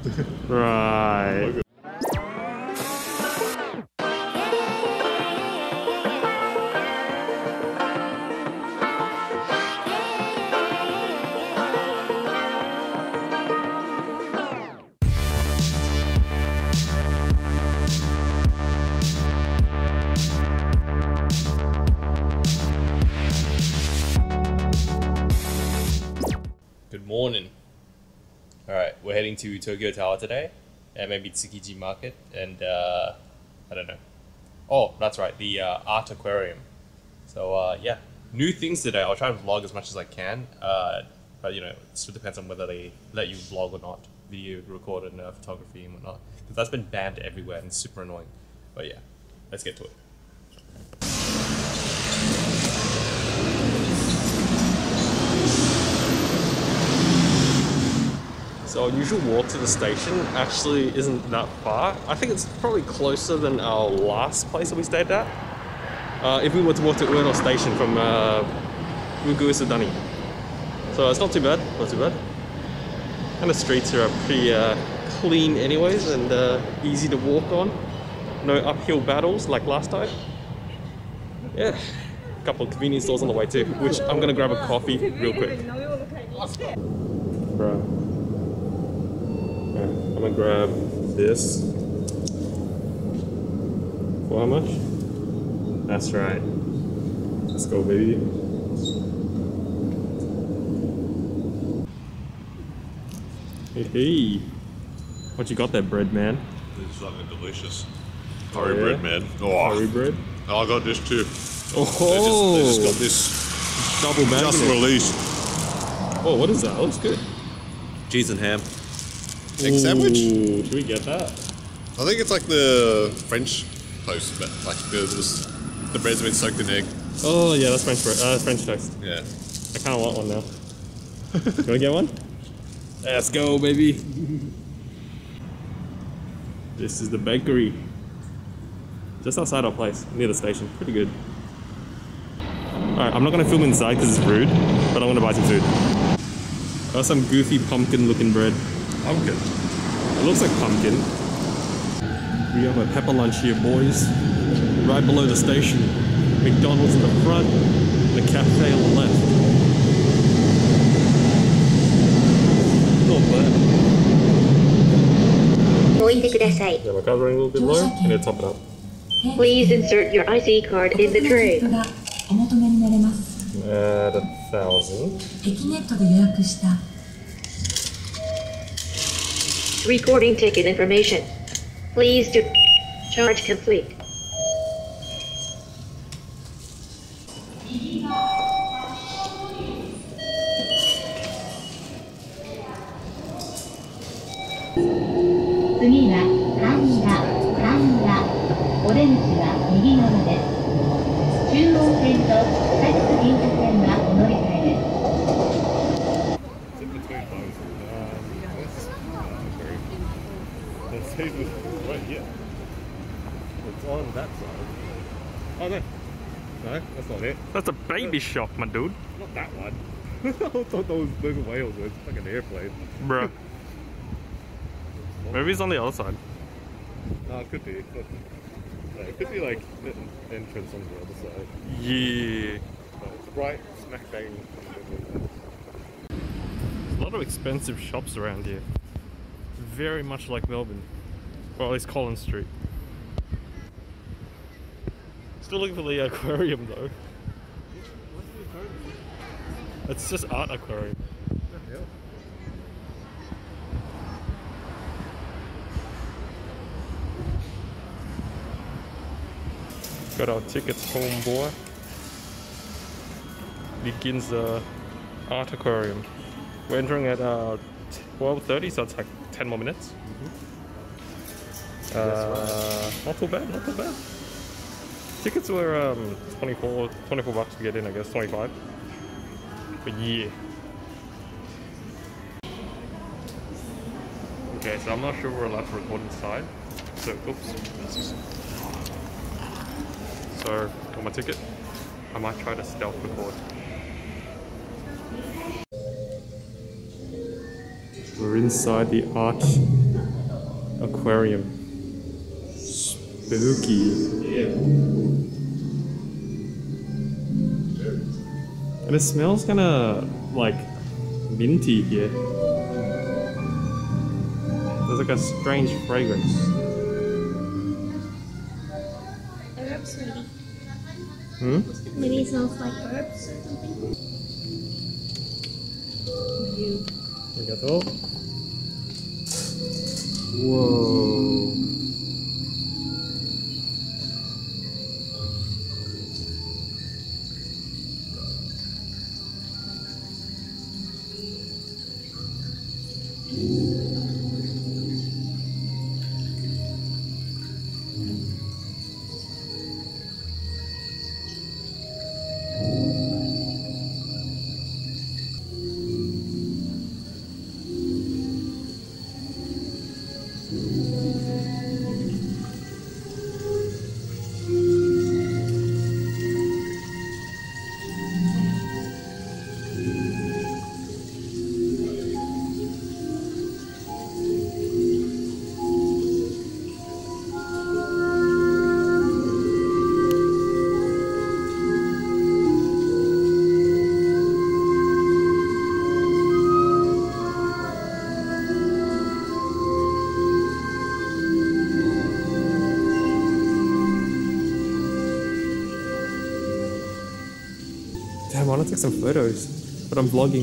Right. Good morning. Alright, we're heading to Tokyo Tower today, and maybe Tsukiji Market, and I don't know. Oh, that's right, the Art Aquarium. So yeah, new things today. I'll try to vlog as much as I can, but you know, it still depends on whether they let you vlog or not, video record and photography and whatnot, because that's been banned everywhere and it's super annoying. But yeah, let's get to it. So our usual walk to the station actually isn't that far. I think it's probably closer than our last place that we stayed at. If we were to walk to Ueno station from Uguisudani. So it's not too bad, not too bad. And the streets are pretty clean anyways, and easy to walk on. No uphill battles like last time. Yeah, a couple of convenience stores on the way too, which I'm gonna grab a coffee real quick. Bro. I'm gonna grab this. For how much? That's right. Let's go, baby. Hey, what you got there, bread man? This is something delicious. Curry bread, man. Oh, curry bread? I got this too. Oh, they just got this. Double magnet. Just released. Oh, what is that? That looks good. Cheese and ham. Egg sandwich? Should we get that? I think it's like the French toast, but like the bread's been soaked in egg. Oh yeah, that's French bread. French toast. Yeah. I kind of want one now. You wanna get one? Let's go, baby. This is the bakery. Just outside our place, near the station. Pretty good. Alright, I'm not gonna film inside because it's rude, but I'm gonna buy some food. Got some goofy pumpkin looking bread. Pumpkin? It looks like pumpkin. We have a pepper lunch here, boys. Right below the station. McDonald's in the front, the cafe on the left. Not bad. Yeah, my card's running a little bit low. I need to top it up. Please insert your IC card in the tray. Add 1,000. Recording ticket information. Please do charge complete. Right here. It's on that side. Oh no. No, that's not it. That's a baby shop, my dude. Not that one. I thought those moving whales were like an airplane. Bruh. Maybe it's on the other side. No, it could be. It could be like the entrance on the other side. Yeah. No, it's right smack bang. There's a lot of expensive shops around here. Very much like Melbourne. Well, at least Collins Street. Still looking for the aquarium though. What's the aquarium? It's just Art Aquarium. What the hell? Got our tickets home, boy. The Ginza Art Aquarium. We're entering at 12:30, so it's like 10 more minutes. Not too bad, not too bad. Tickets were 24 bucks to get in, I guess, 25. But yeah. Okay, so I'm not sure we're allowed to record inside. So, oops. So, got my ticket. I might try to stealth record. We're inside the Art aquarium. Spooky. And it smells kind of like minty here. There's like a strange fragrance. Herbs, maybe. Hmm? Maybe it smells like herbs or something. Arigato. Whoa. Damn, I want to take some photos, but I'm vlogging.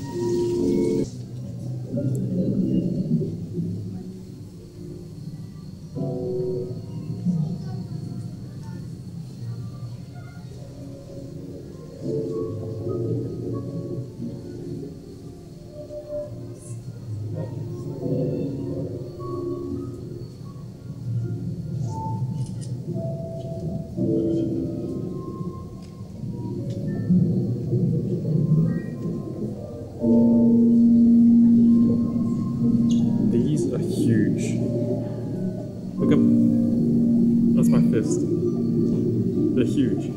These are huge. Look up. That's my fist. They're huge.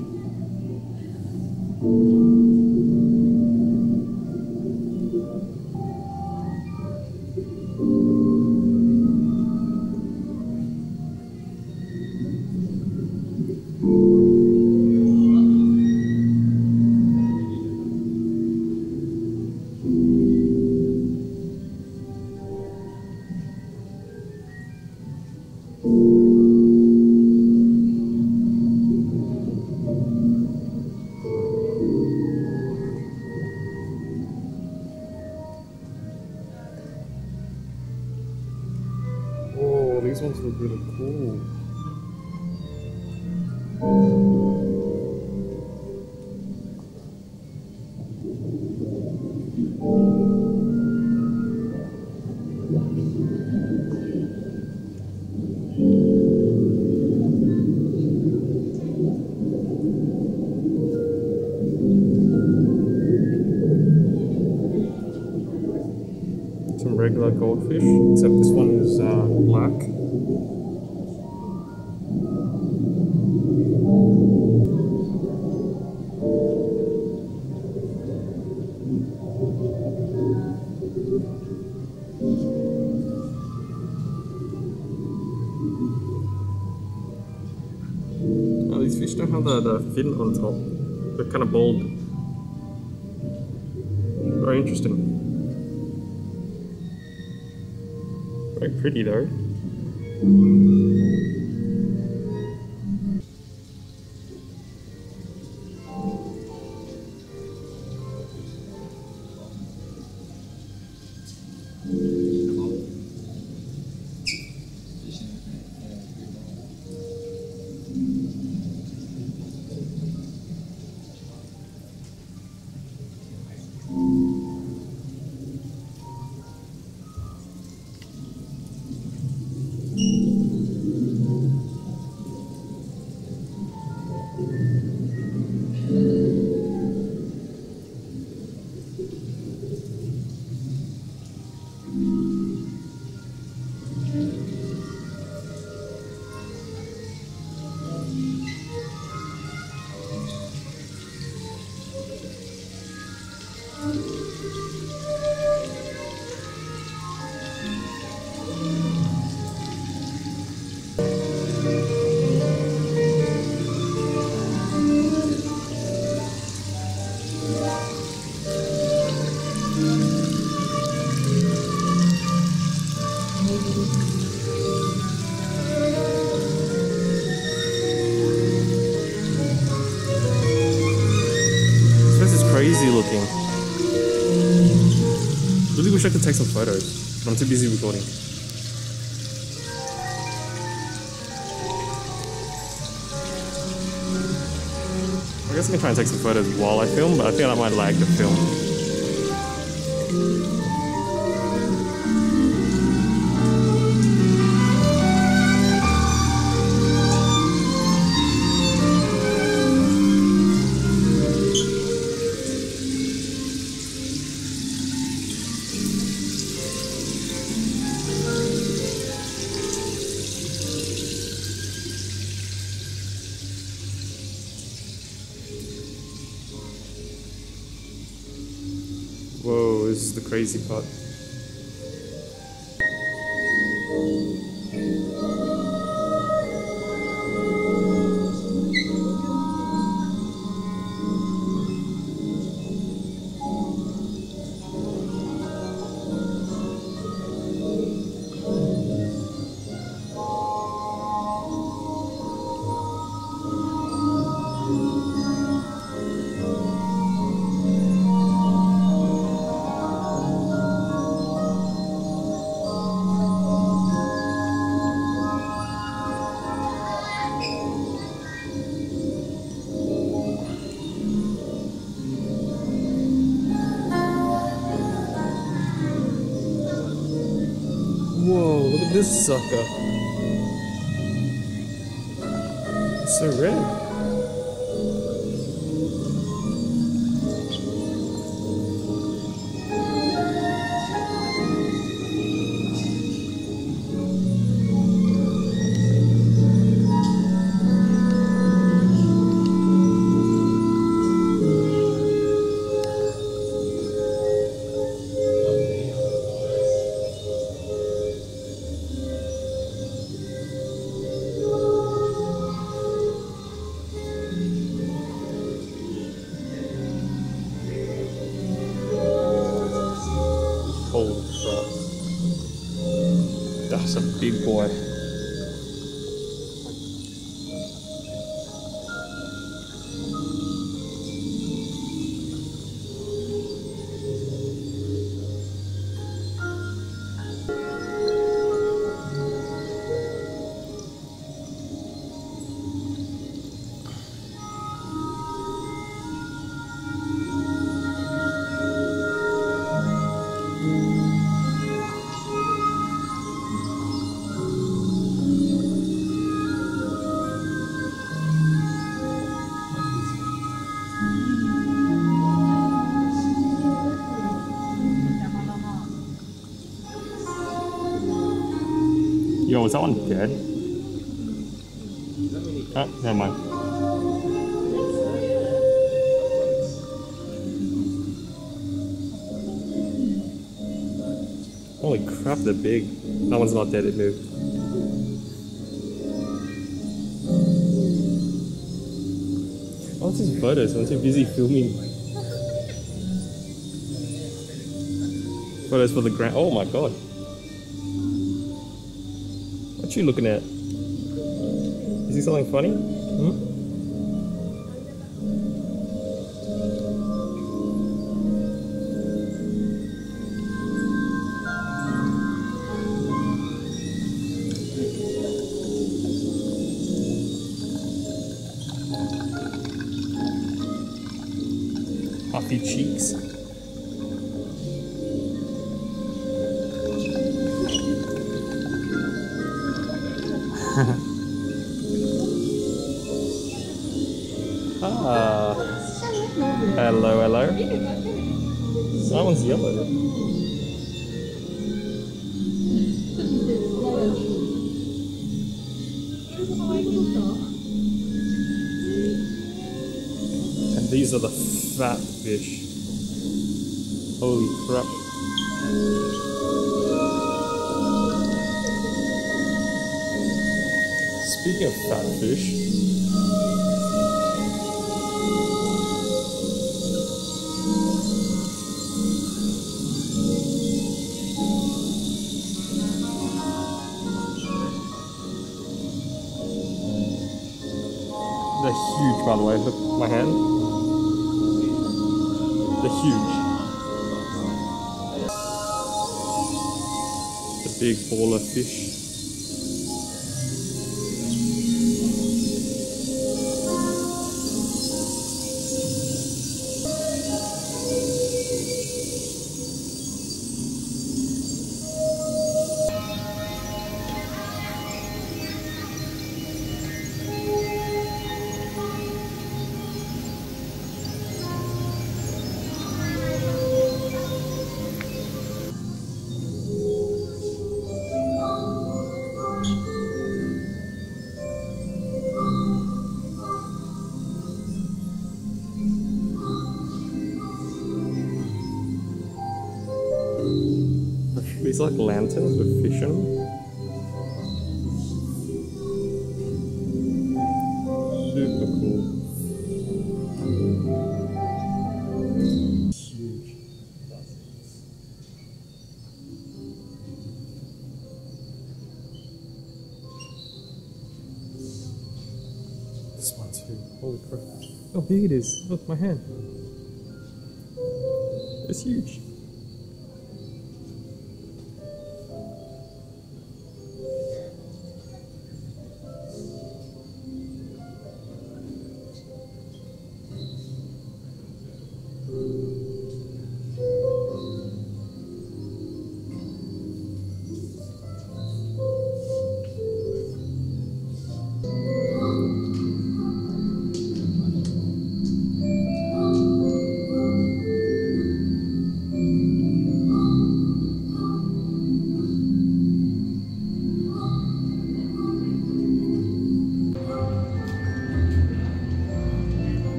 Oh, these ones look really cool. Some regular goldfish, except this one is black. Oh, these fish don't have the fin on top. They're kind of bald. Very interesting. Very pretty though. Really wish I could take some photos, but I'm too busy recording. I guess I can try and take some photos while I film, but I think I might lag the film. Whoa, this is the crazy part. Whoa, look at this sucker. It's so red. Holy crap. That's a big boy. Yo, is that one dead? Oh, never mind. Holy crap, they're big. That one's not dead, it moved. I want some photos, I'm too busy filming. Photos for the ground. Oh my god. What you looking at? Is he something funny? Hmm? Puffy cheeks. Ah. Hello, hello. That one's yellow. And these are the fat fish. Holy crap. Speaking of fat fish, they're huge, by the way. Look at my hand. They're huge. Big baller fish. These are like lanterns with fish in them. Super cool. Huge. This one too. Holy crap. How big it is. Look, my hand. It's huge.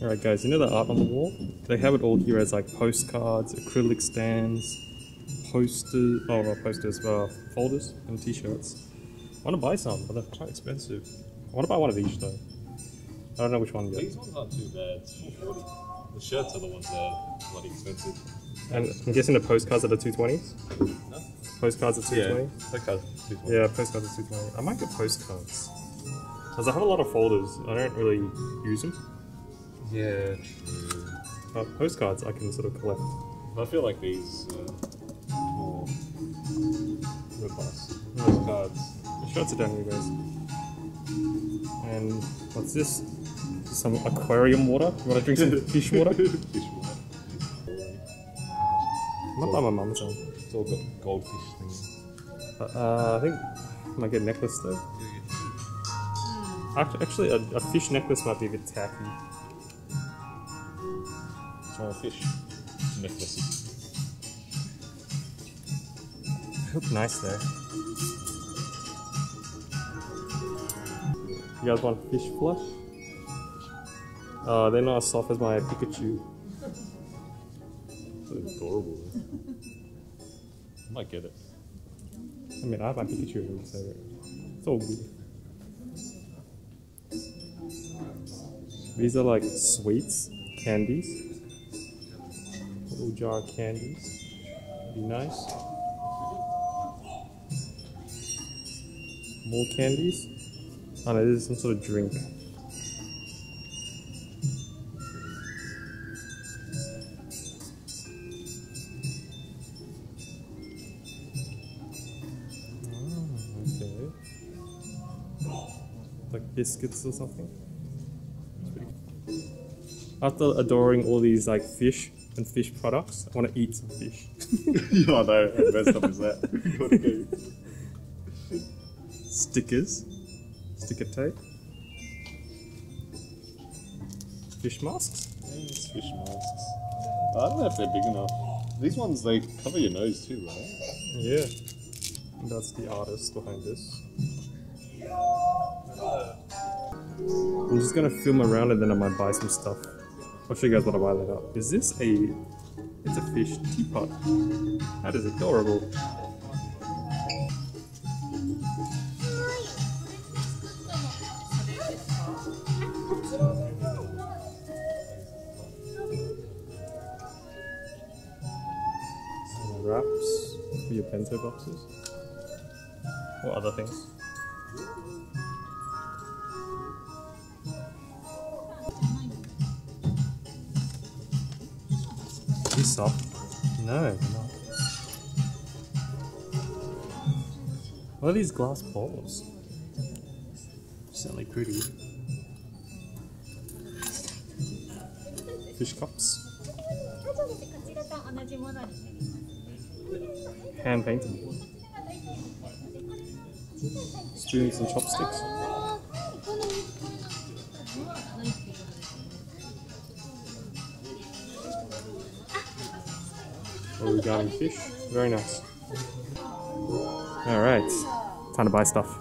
Alright guys, you know the art on the wall? They have it all here as like postcards, acrylic stands, posters, oh not posters, folders and t-shirts. I want to buy some, but they're quite expensive. I want to buy one of each though. I don't know which one yet. These ones aren't too bad. It's 440. The shirts are the ones that are bloody expensive. And I'm guessing the postcards are the 220s? No? Postcards are 220? Postcards. Yeah, postcards are 220. I might get postcards. Because I have a lot of folders, I don't really use them. Yeah, true. But postcards I can sort of collect. I feel like these more robust. Postcards. The shirts are down here guys. And what's this? Some aquarium water? You want to drink some fish water? Fish water. I might buy my mum's one. It's all got goldfish things. I think I might get a necklace though. Actually, a fish necklace might be a bit tacky. It's one of fish necklaces. They look nice though. You guys want fish flush? They're not as soft as my Pikachu. It's adorable. I might get it. I mean, I have my Pikachu already, so it's all good. These are like sweets, candies. A little jar of candies. Be nice. More candies. Oh no, this is some sort of drink. Like biscuits or something. After adoring all these like fish and fish products, I want to eat some fish. Yeah, I know. How messed up is that? Stickers, sticker tape, fish masks. Yes, fish masks. I don't know if they're big enough. These ones, they cover your nose too, right? Yeah, and that's the artist behind this. I'm just gonna film around and then I might buy some stuff. I'll show you guys what I buy later. Is this a... It's a fish teapot. That is adorable. Some wraps for your bento boxes. Or other things. These soft? No, they're not. What are these glass bowls? Certainly pretty. Fish cups. Hand painted. Spoons and chopsticks. Origami fish. Very nice. Alright, time to buy stuff.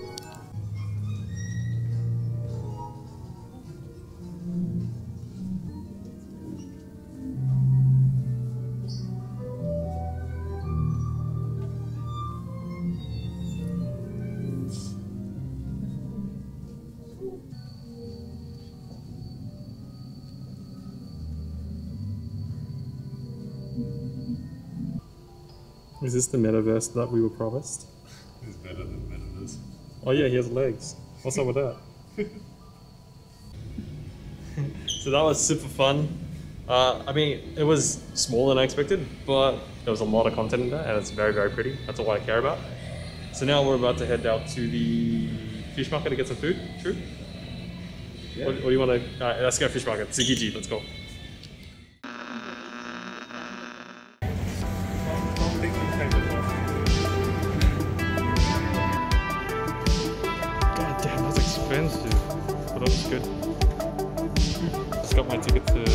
Is this the metaverse that we were promised? It's better than metaverse. Oh yeah, he has legs. What's up with that? So that was super fun. I mean, it was smaller than I expected, but there was a lot of content in there and it's very, very pretty. That's all I care about. So now we're about to head out to the fish market to get some food. True? Yeah. What do you want to... Alright, let's go fish market. Tsukiji, let's go. God damn, that's expensive. But that was good. Just got my ticket to